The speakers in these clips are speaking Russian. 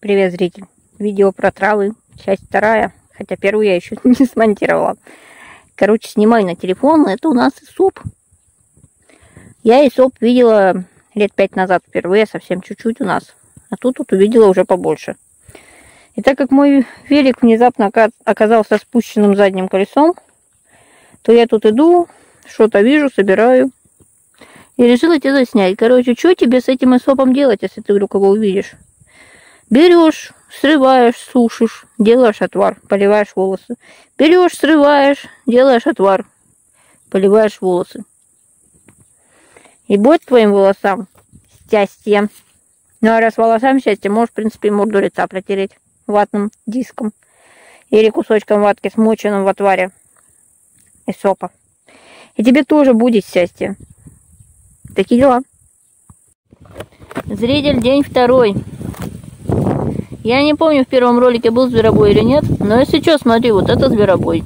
Привет, зритель. Видео про травы, часть 2, хотя первую я еще не смонтировала. Короче, снимаю на телефон, это у нас исоп. Я исоп видела лет 5 назад впервые, совсем чуть-чуть у нас. А тут увидела уже побольше. И так как мой велик внезапно оказался спущенным задним колесом, то я тут иду, что-то вижу, собираю. И решила тебя заснять. Короче, что тебе с этим исопом делать, если ты вдруг его увидишь? Берешь, срываешь, сушишь, делаешь отвар, поливаешь волосы. Берешь, срываешь, делаешь отвар, поливаешь волосы. И будет твоим волосам счастье. Ну а раз волосам счастье, можешь, в принципе, морду лица протереть ватным диском. Или кусочком ватки, смоченным в отваре исопа. И тебе тоже будет счастье. Такие дела. Зритель, день 2. Я не помню, в первом ролике был зверобой или нет, но если что, смотри, вот это зверобой.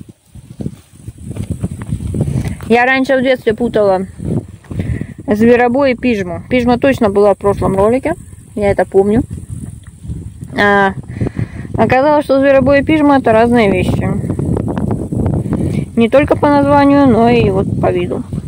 Я раньше в детстве путала зверобой и пижму. Пижма точно была в прошлом ролике, я это помню. Оказалось, что зверобой и пижма это разные вещи. Не только по названию, но и вот по виду.